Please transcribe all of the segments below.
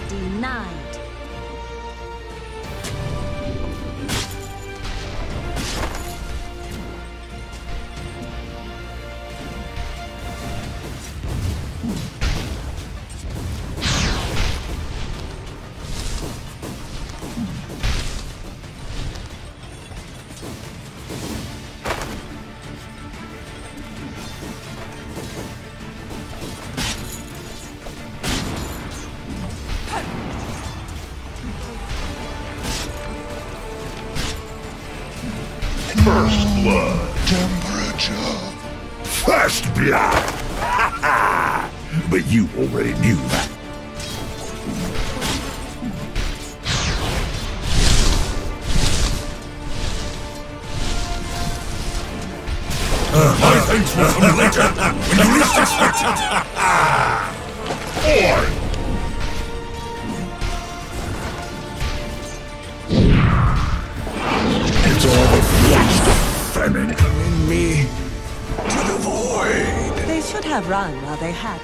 Denied. First blood. Temperature. First blood. Ha! But you already knew that. My thanks will come later, when you least expect it. It's all the flesh of famine in me to the void. They should have run while they had.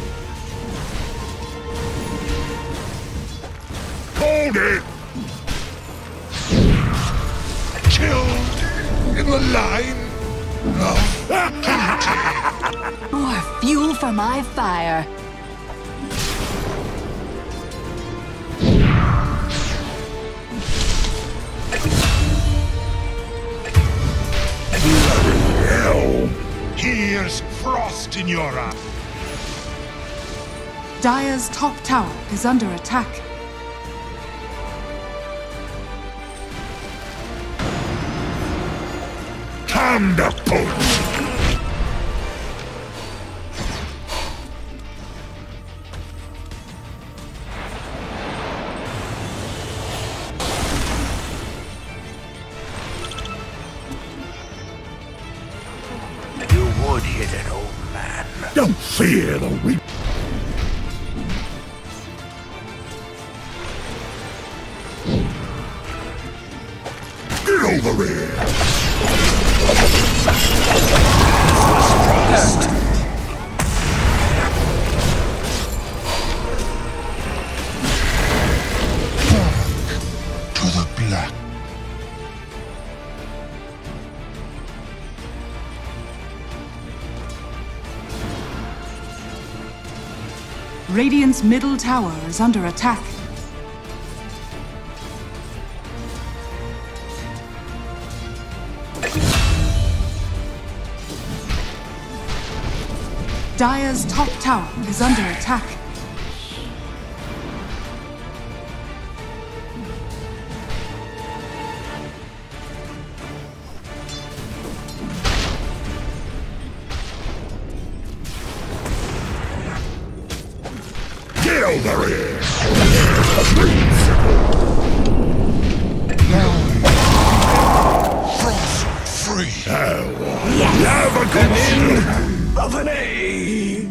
Hold it! Killed in the line of duty. More fuel for my fire. Bloody hell! Here's frost in your eye. Dire's top tower is under attack. Time to punch! You would hit an old man. Don't fear the weak. Get over here! To the black. Radiant's middle tower is under attack. Dire's top tower is under attack. Get over here! Frost free! Have a good of an A!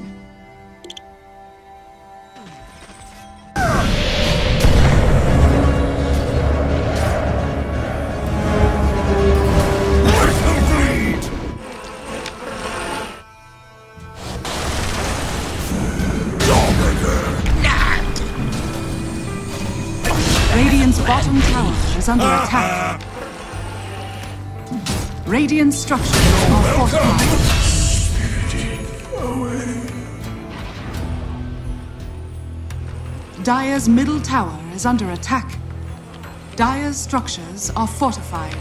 Radiant's bottom tower is under attack. Radiant structures are fortified. Dire's middle tower is under attack. Dire's structures are fortified.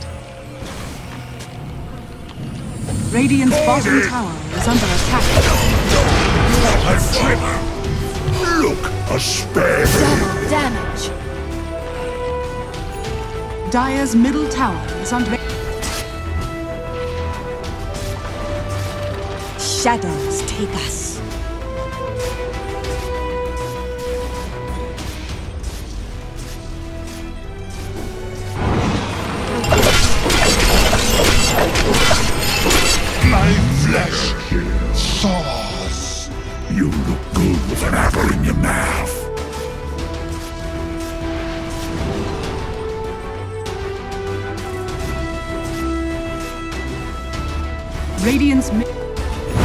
Radiant's bottom tower is under attack. A trip! Look, a spare! Double damage. Dire's middle tower is under... Shadows take us. My flesh thaws. You look good with an apple in your mouth. Radiant's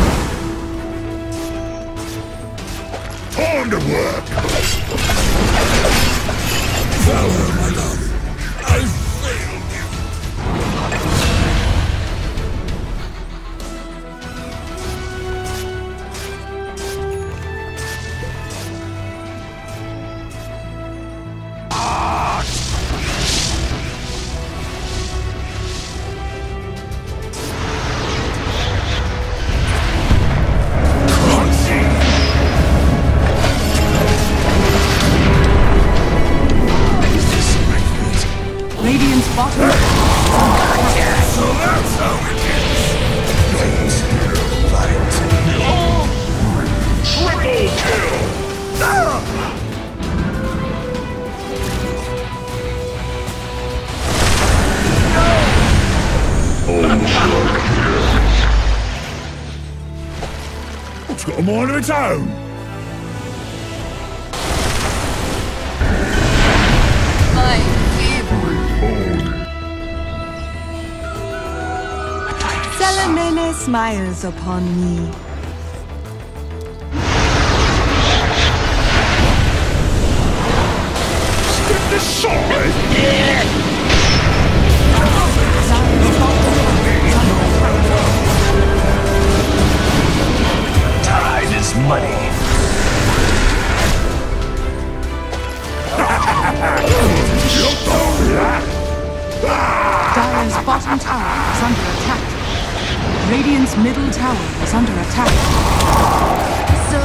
Time to work! power, my love. I failed you. It's got a mind of its own. My favorite. Salamene smiles upon me. Step aside. Time is money. Dire's bottom tower is under attack. Radiant's middle tower is under attack. So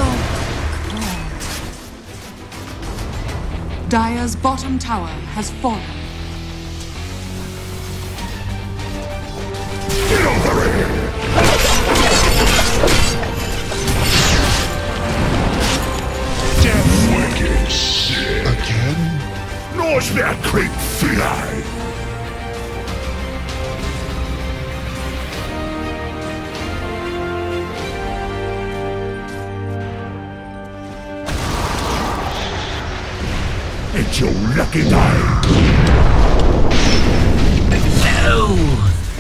Dire's bottom tower has fallen. Get over here. Damn wicked shit. Again? Nice bit of creep fillet. It's your lucky day. No!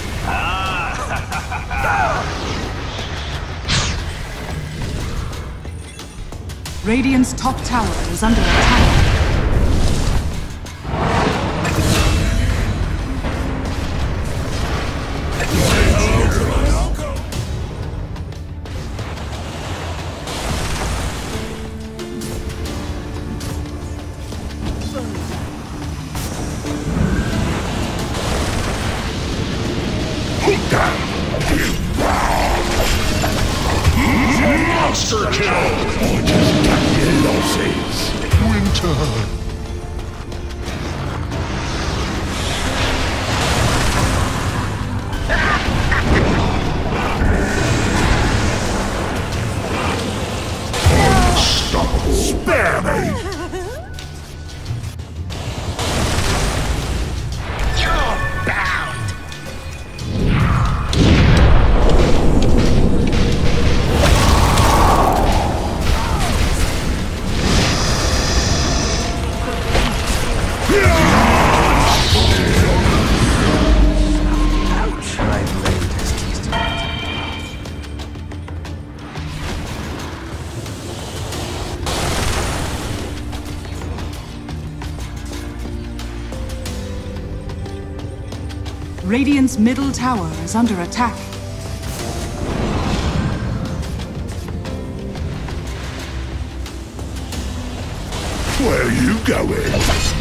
Radiant's top tower is under attack. Monster kill! I just got your losses. Winter. Unstoppable. Spare me! You're bound! Radiant's middle tower is under attack. Where are you going?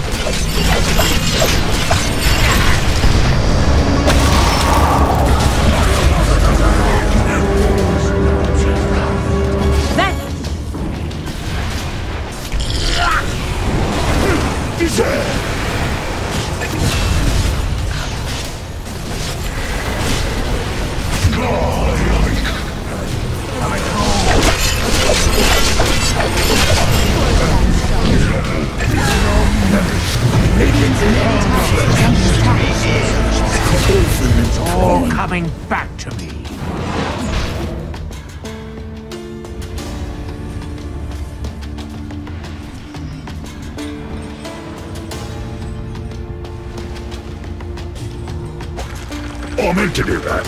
Is there? All coming back to me. I meant to do that.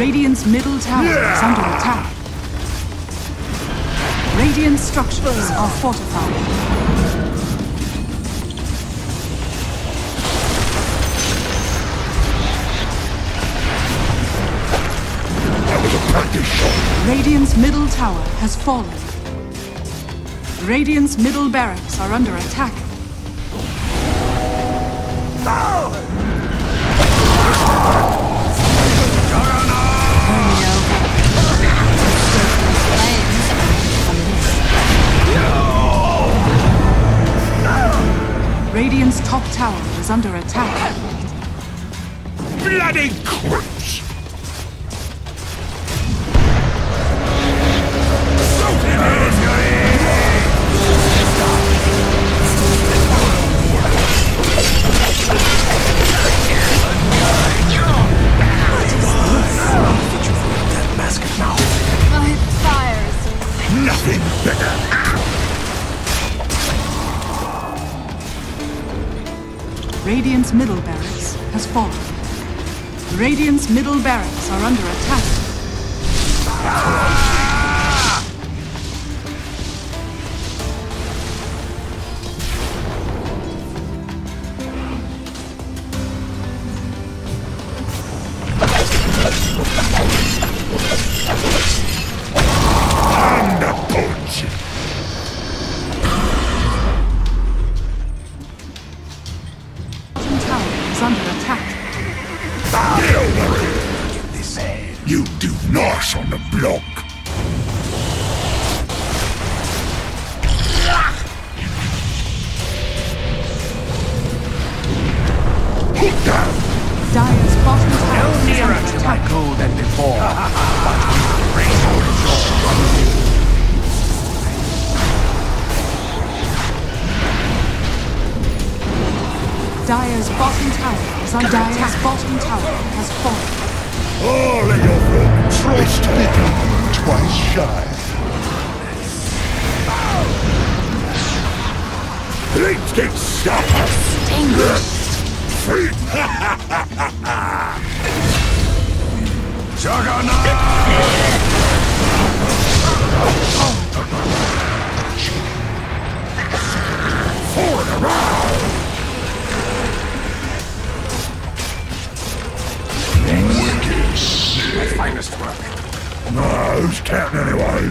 Radiant's middle tower is under attack. Radiant structures are fortified. Radiant's middle tower has fallen. Radiant's middle barracks are under attack. Radiant's top tower is under attack. Bloody creeps! My fires. Nothing better! Radiant's middle barracks has fallen. Radiant's middle barracks are under attack. Pudge! Tower is under attack. You do not on the block! Put down! Dire's bottom tower No is nearer under to my attack. goal than before. Dire's bottom tower is under attack. Dire's bottom tower has fallen. All of your folk trust bigger, twice shy. Let's get started! Free! Forward around! Wicked sick. My finest work. Nah, who's counting anyway?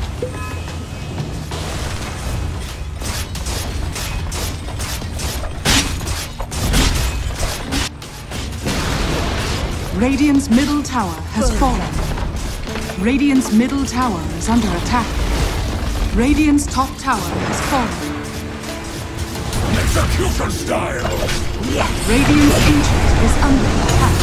Radiant's middle tower has fallen. Radiant's middle tower is under attack. Radiant's top tower has fallen. Execution style! Radiant's ancient is under attack.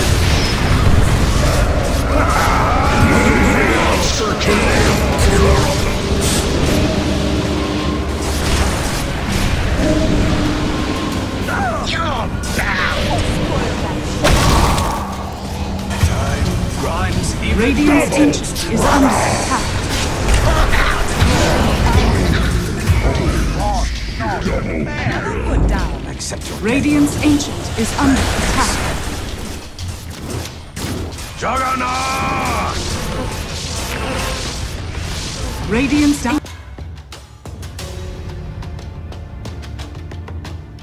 Radiant's ancient is under attack. Radiant's ancient is under attack. Juggernaut! Radiant's down.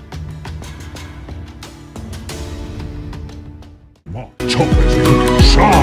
Chocolate, you can